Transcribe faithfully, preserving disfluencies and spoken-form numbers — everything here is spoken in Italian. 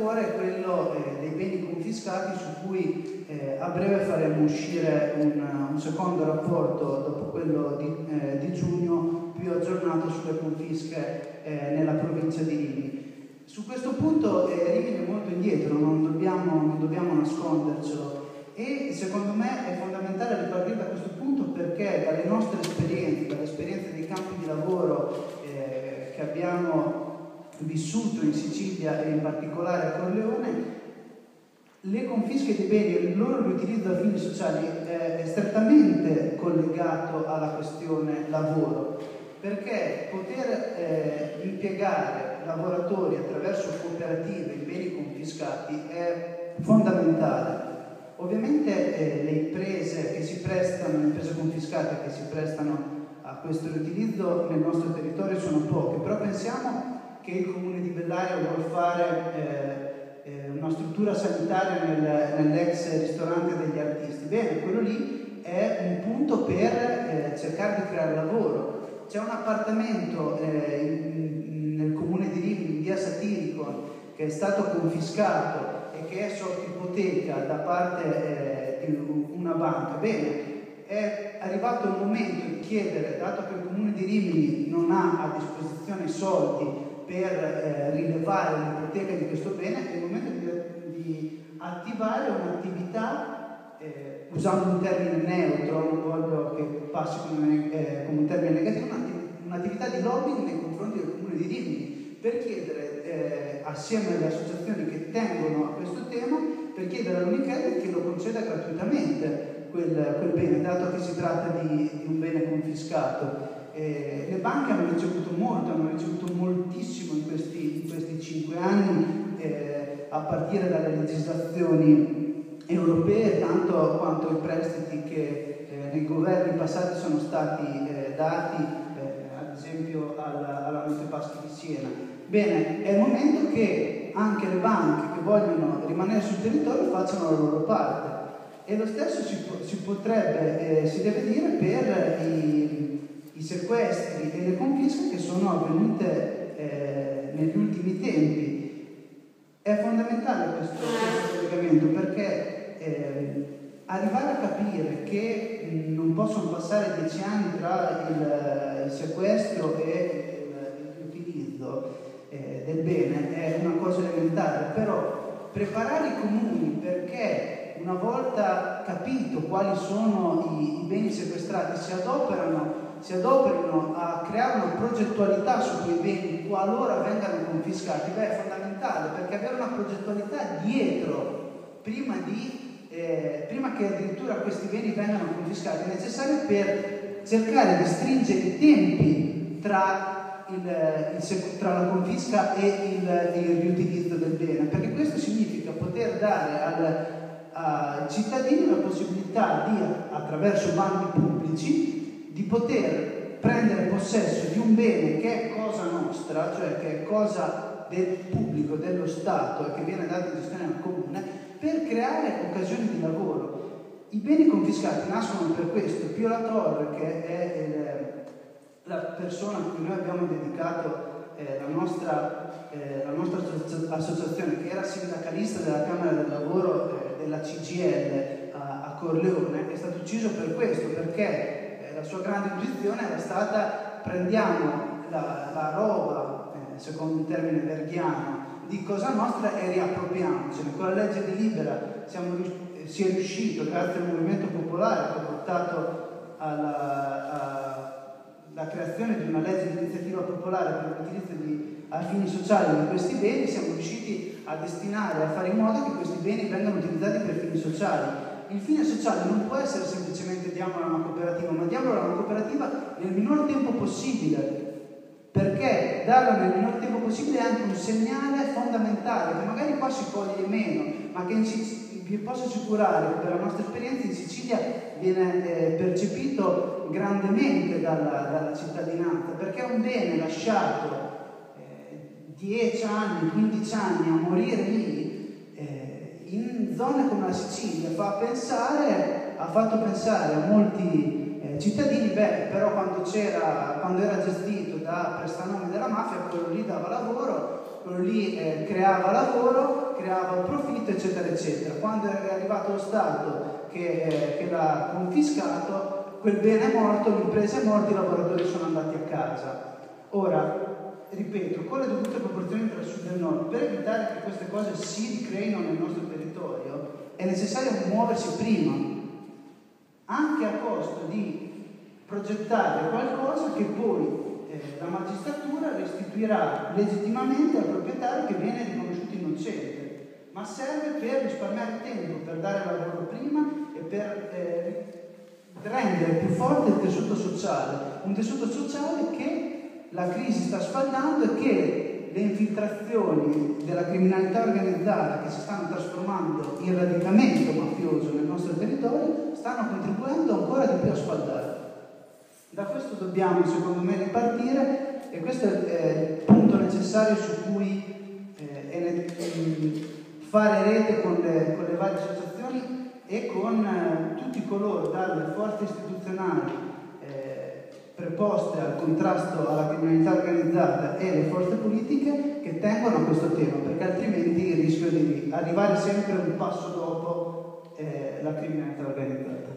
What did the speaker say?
cuore è quello eh, dei beni confiscati, su cui eh, a breve faremo uscire un, un secondo rapporto dopo quello di, eh, di giugno, più aggiornato sulle confische eh, nella provincia di Rimini. Su questo punto eh, Rimini è molto indietro, non dobbiamo, non dobbiamo nascondercelo, e secondo me è fondamentale ripartire da questo punto, perché dalle nostre esperienze, dalle esperienze dei campi di lavoro eh, che abbiamo vissuto in Sicilia e in particolare a Corleone, le confische dei beni e il loro riutilizzo a fini sociali è strettamente collegato alla questione lavoro, perché poter eh, impiegare lavoratori attraverso cooperative in beni confiscati è fondamentale. Ovviamente eh, le imprese che si prestano, le imprese confiscate che si prestano a questo riutilizzo nel nostro territorio sono poche, però pensiamo che il Comune di Bellaria vuole fare eh, eh, una struttura sanitaria nel, nell'ex ristorante degli artisti. Bene, quello lì è un punto per eh, cercare di creare lavoro. C'è un appartamento eh, in, nel Comune di Rimini, in via Satiricon, che è stato confiscato e che è sotto ipoteca da parte eh, di una banca. Bene, è arrivato il momento di chiedere, dato che il Comune di Rimini non ha a disposizione soldi per eh, rilevare l'ipoteca di questo bene, è il momento di, di attivare un'attività, eh, usando un termine neutro, non voglio che passi come, eh, come un termine negativo, un'attività di lobbying nei confronti del Comune di Rimini, per chiedere, eh, assieme alle associazioni che tengono a questo tema, per chiedere all'Unicredit che lo conceda gratuitamente quel, quel bene, dato che si tratta di, di un bene confiscato. Eh, le banche hanno ricevuto molto, hanno ricevuto moltissimo in questi, in questi cinque anni, eh, a partire dalle legislazioni europee, tanto quanto i prestiti che eh, nei governi passati sono stati eh, dati, eh, ad esempio alla, alla Montepaschi di Siena. Bene, è il momento che anche le banche che vogliono rimanere sul territorio facciano la loro parte, e lo stesso si, si potrebbe, eh, si deve dire per i i sequestri e le confische che sono avvenute eh, negli ultimi tempi. È fondamentale questo, questo collegamento, perché eh, arrivare a capire che mh, non possono passare dieci anni tra il, il sequestro e il, l'utilizzo eh, del bene è una cosa elementare, però preparare i comuni perché una volta capito quali sono i, i beni sequestrati si adoperano si adoperino a creare una progettualità su quei beni qualora vengano confiscati. Beh, è fondamentale, perché avere una progettualità dietro, prima, di, eh, prima che addirittura questi beni vengano confiscati, è necessario per cercare di stringere i tempi tra, il, il, tra la confisca e il, il riutilizzo del bene, perché questo significa poter dare al, ai cittadini la possibilità di, attraverso bandi pubblici, di poter prendere possesso di un bene che è cosa nostra, cioè che è cosa del pubblico, dello Stato, e che viene dato in gestione al comune, per creare occasioni di lavoro. I beni confiscati nascono per questo. Pio La Torre, che è il, la persona a cui noi abbiamo dedicato eh, la nostra, eh, la nostra associazione, che era sindacalista della Camera del Lavoro eh, della C G I L a, a Corleone, è stato ucciso per questo, perché la sua grande posizione era stata: prendiamo la, la roba, eh, secondo un termine verghiano, di cosa nostra e riappropriamocene. Con la legge delibera siamo, si è riuscito, grazie al movimento popolare che ha portato alla, alla creazione di una legge di iniziativa popolare per l'utilizzo di, a fini sociali di questi beni, siamo riusciti a destinare, a fare in modo che questi beni vengano utilizzati per fini sociali. Il fine sociale non può essere semplicemente diamolo a una cooperativa, ma diamolo a una cooperativa nel minor tempo possibile, perché darlo nel minor tempo possibile è anche un segnale fondamentale, che magari qua si coglie meno, ma che in Sic- vi posso assicurare che per la nostra esperienza in Sicilia viene eh, percepito grandemente dalla, dalla cittadinanza, perché è un bene lasciato eh, dieci anni, quindici anni a morire lì, eh, in zone come la Sicilia, fa pensare, ha fatto pensare a molti eh, cittadini, beh, però quando c'era, quando era gestito da prestanomi della mafia, quello lì dava lavoro, quello lì eh, creava lavoro, creava profitto, eccetera, eccetera. Quando è arrivato lo Stato che, eh, che l'ha confiscato, quel bene è morto, l'impresa è morta, i lavoratori sono andati a casa. Ora, ripeto, con le dovute proporzioni tra sud e nord, per evitare che queste cose si ricreino nel nostro territorio, è necessario muoversi prima, anche a costo di progettare qualcosa che poi eh, la magistratura restituirà legittimamente al proprietario che viene riconosciuto innocente, ma serve per risparmiare tempo, per dare lavoro prima e per eh, rendere più forte il tessuto sociale, un tessuto sociale che la crisi sta sfaldando e che le infiltrazioni della criminalità organizzata che si stanno trasformando in radicamento mafioso nel nostro territorio stanno contribuendo ancora di più a sfaldare. Da questo dobbiamo, secondo me, ripartire e questo è il punto necessario su cui eh, è, fare rete con le, con le varie associazioni e con eh, tutti coloro, dalle forze istituzionali eh, preposte al contrasto alla criminalità organizzata e le forze politiche che tengono a questo tema, perché altrimenti il rischio di arrivare sempre un passo dopo eh, la criminalità organizzata.